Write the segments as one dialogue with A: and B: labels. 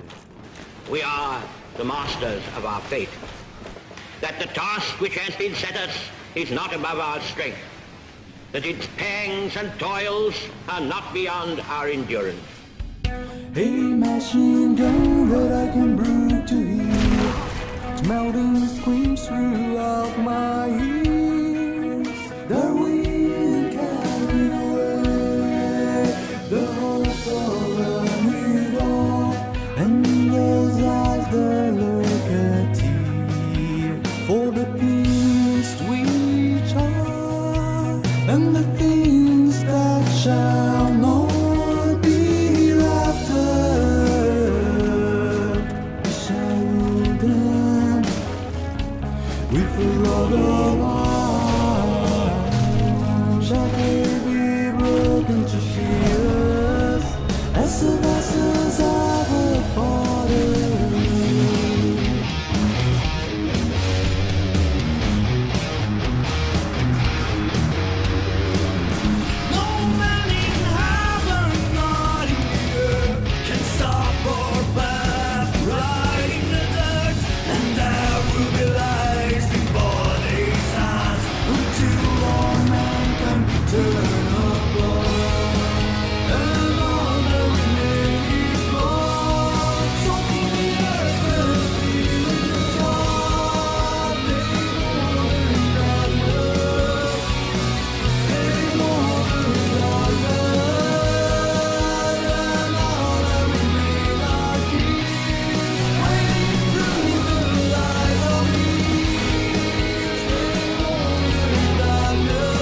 A: We are the masters of our fate. That the task which has been set us is not above our strength. That its pangs and toils are not beyond our endurance.
B: A machine gun that I can brew to hear, melting screams throughout my ears. The wind carried away the hope of a new dawn, and those eyes that look at tear for the peace we are, and the things that shall not. With a lot of arms, shall they be broken to shears as the vessels of a body? No man in heaven, not in the earth, can stop our path right in the dirt, and there will be light. Turn apart, and all that remains is blood. Choking the earth and feeling the charm. They more than darkness, and all that remains are keys, waiting through the light of peace. They more than darkness.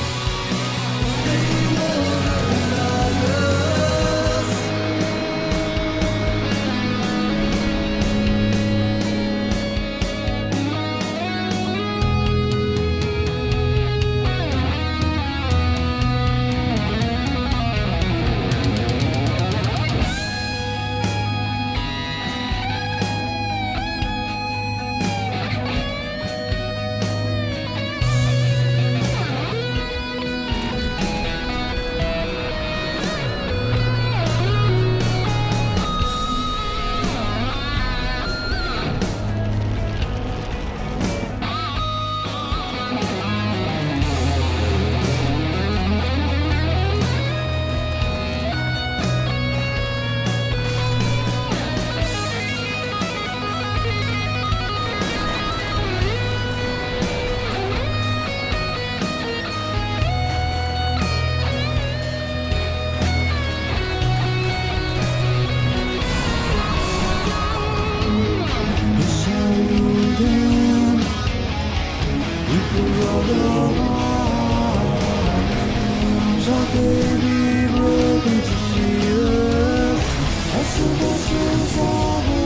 B: Shall they be broken to shears as the vessels of